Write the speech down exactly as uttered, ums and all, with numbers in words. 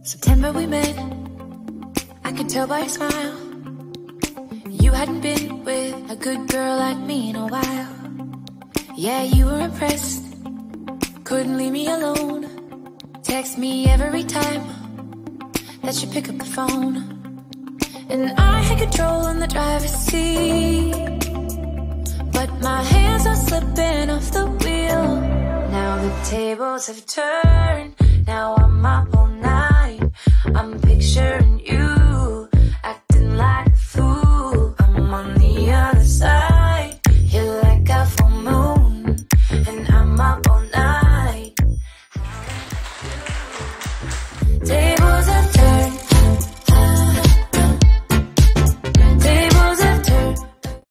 September we met, I could tell by your smile. You hadn't been with a good girl like me in a while. Yeah, you were impressed, couldn't leave me alone. Text me every time that you pick up the phone. And I had control in the driver's seat, but my hands are slipping off the wheel. Now the tables have turned, now I'm my